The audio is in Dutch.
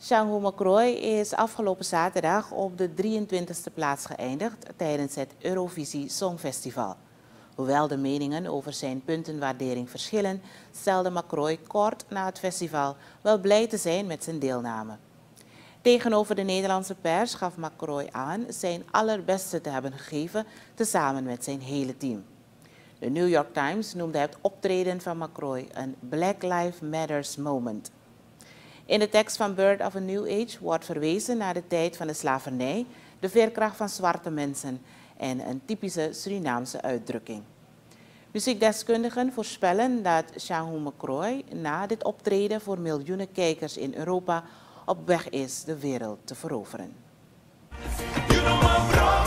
Jean Macroy is afgelopen zaterdag op de 23e plaats geëindigd tijdens het Eurovisie Songfestival. Hoewel de meningen over zijn puntenwaardering verschillen, stelde Macroy kort na het festival wel blij te zijn met zijn deelname. Tegenover de Nederlandse pers gaf Macroy aan zijn allerbeste te hebben gegeven, tezamen met zijn hele team. De New York Times noemde het optreden van Macroy een Black Lives Matter moment. In de tekst van Bird of a New Age wordt verwezen naar de tijd van de slavernij, de veerkracht van zwarte mensen en een typische Surinaamse uitdrukking. Muziekdeskundigen voorspellen dat Jean Macroy na dit optreden voor miljoenen kijkers in Europa op weg is de wereld te veroveren.